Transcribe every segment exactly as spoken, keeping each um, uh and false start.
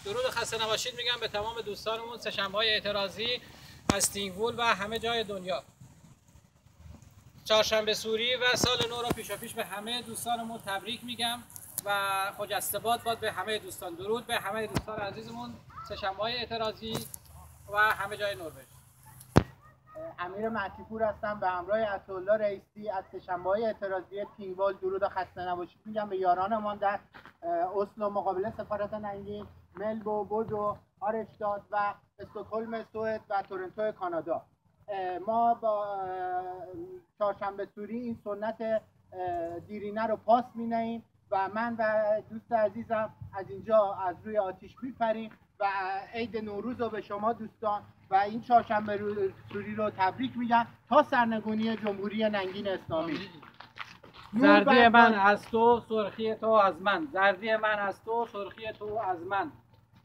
درود خسته نباشید میگم به تمام دوستانمون سه‌شنبه‌های اعتراضی از تینگول و همه جای دنیا. چهارشنبه سوری و سال نو را پیشاپیش به همه دوستانمون تبریک میگم و خجسته باد باد به همه دوستان. درود به همه دوستان عزیزمون سه‌شنبه‌های اعتراضی و همه جای نروژ. امیر مهدی‌پور هستم به همراه عطاالله رئیسی از سه‌شنبه‌های اعتراضی تینگول. درود و خسته نباشید میگم به یارانمان در اسلو مقابل سفارت ننگین، ملبو، بودو، آرشتاد و استکهلم سوئد و تورنتو کانادا. ما با چهارشنبه سوری این سنت دیرینه رو پاس می‌نهیم و من و دوست عزیزم از اینجا از روی آتیش میپریم و عید نوروز رو به شما دوستان و این چهارشنبه سوری رو تبریک میگم تا سرنگونی جمهوری ننگین اسلامی. زردی من از تو، سرخی تو از من. زردی من از تو، سرخی تو از من.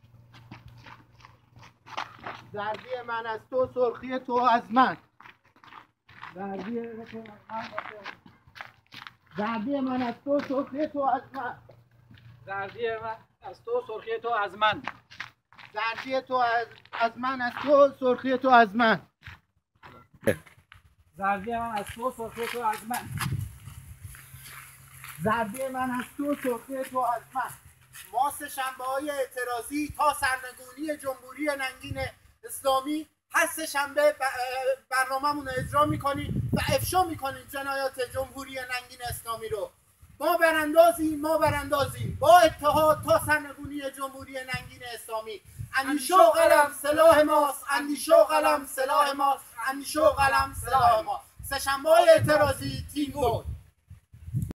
زردی من از تو، سرخی تو از من. زردی تو از من. زردی من از تو، سرخی تو از من. زردی من از تو، سرخی تو از من. زردی تو از از من از تو، سرخی تو از من. زردی من از تو، سرخی تو از من. زردی من از تو، سرخی تو از من. ما سه‌شنبه‌های اعتراضی تا سرنگونی جمهوری ننگین اسلامی هر سه‌شنبه برنامه‌مون رو اجرا می‌کنیم و افشا می‌کنیم جنایات جمهوری ننگین اسلامی رو. ما براندازیم، ما براندازیم با اتحاد تا سرنگونی جمهوری ننگین اسلامی. اندیشه و قلم سلاح ماست، اندیشه و قلم سلاح ماست، اندیشه و قلم سلاح ماست. سه‌شنبه‌های اعتراضی تینگول.